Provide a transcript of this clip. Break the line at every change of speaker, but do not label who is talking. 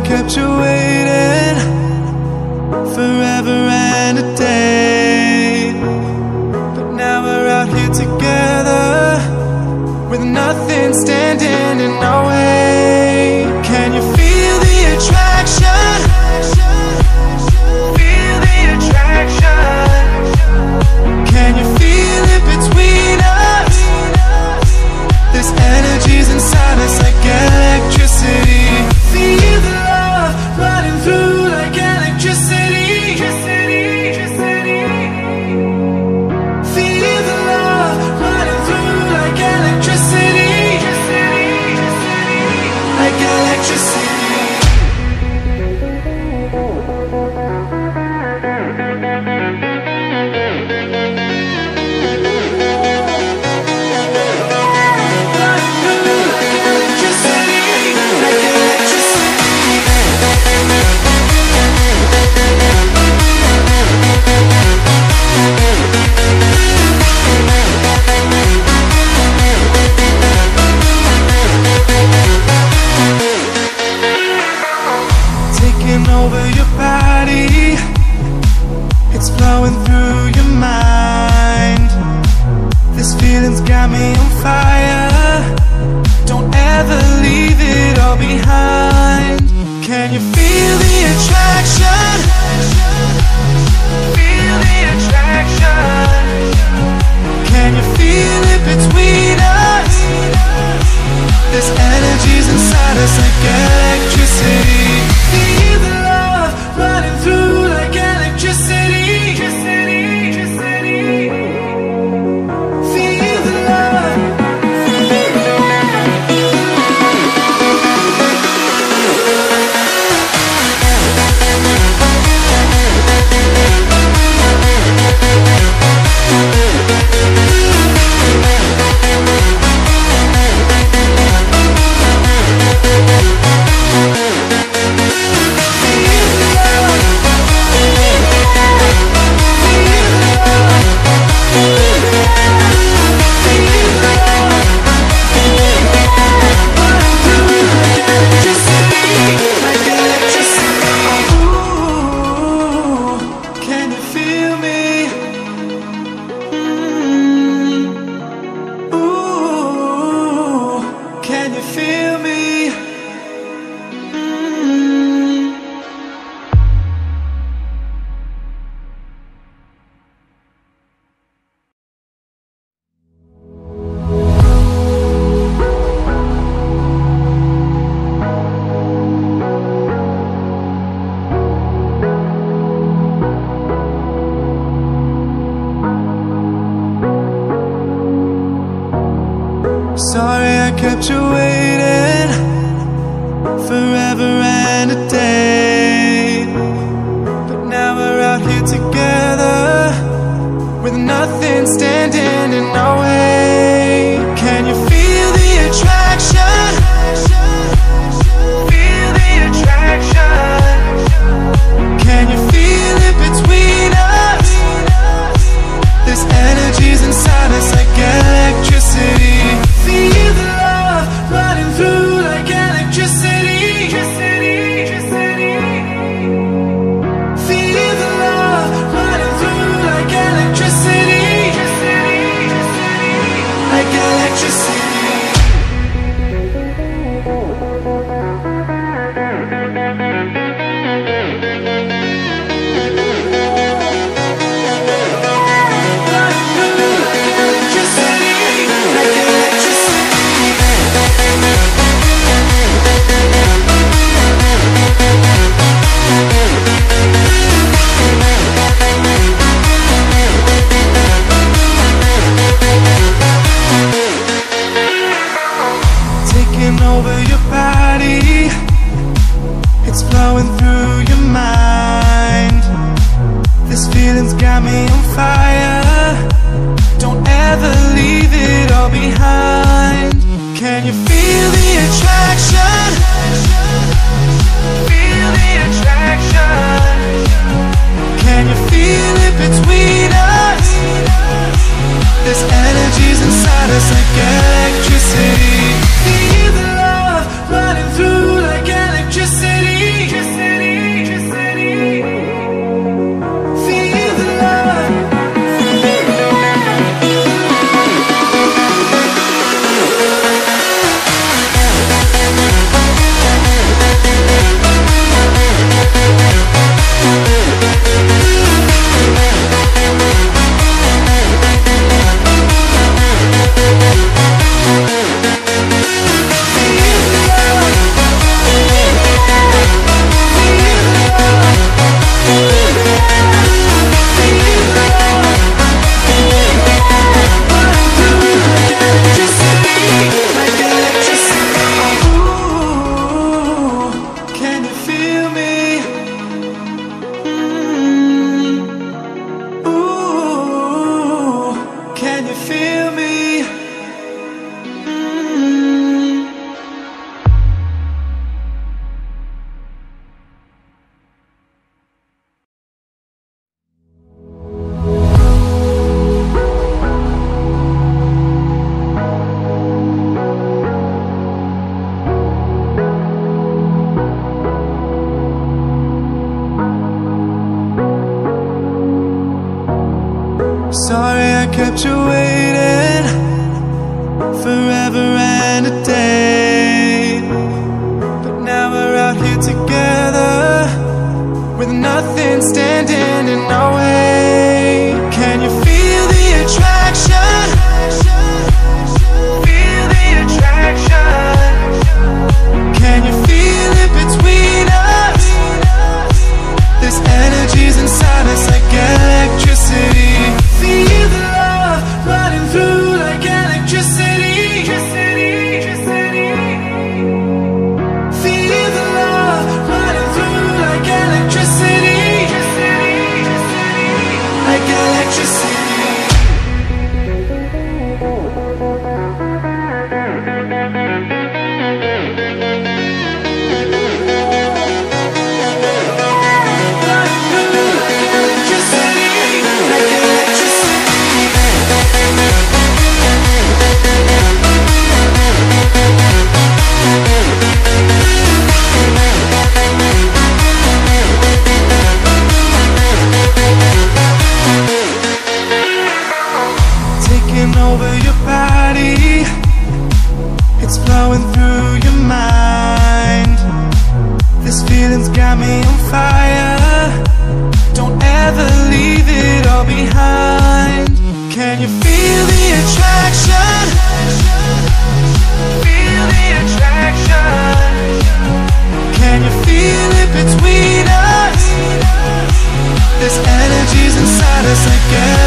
kept you waiting forever and a day, but now we're out here together with nothing standing in our way. Can you feel the attraction? Feel the attraction. Can you feel it between us? This energy's inside us like electricity. Feel the love running through like electricity. Feel the love running through like electricity. Like electricity. Over your body, it's flowing through your mind. This feeling's got me on fire. Don't ever leave it all behind. Can you feel the attraction? Feel the attraction. Can you feel it between us? This energy's inside us like electricity. Feel the love running through like electricity. Feel the love. Can you feel me? Sorry I kept you waiting forever and a day, but now we're out here together with nothing standing in our way. Can you feel the attraction? Feel the attraction. Can you feel it between us? This energy's inside us like electricity. Feel the love running through like electricity. Feel the love running through like electricity. Like electricity. Over your body, it's flowing through your mind. This feeling's got me on fire. Don't ever leave it all behind. Can you feel the attraction? Feel the attraction. Can you feel it between us? This energy's inside us like electricity. Feel the love running through like electricity. feel me? Sorry I kept you waiting forever and a day, but now we're out here together with nothing standing in our way. Can you feel the attraction? Feel the attraction. Can you feel it between us? This energy's inside us like electricity. Feel the love running through like electricity. Feel the love running through like electricity. Like electricity. Over your body, it's flowing through your mind. This feeling's got me on fire. Don't ever leave it all behind. Can you feel the attraction? Feel the attraction. Can you feel it between us? This energy's inside us like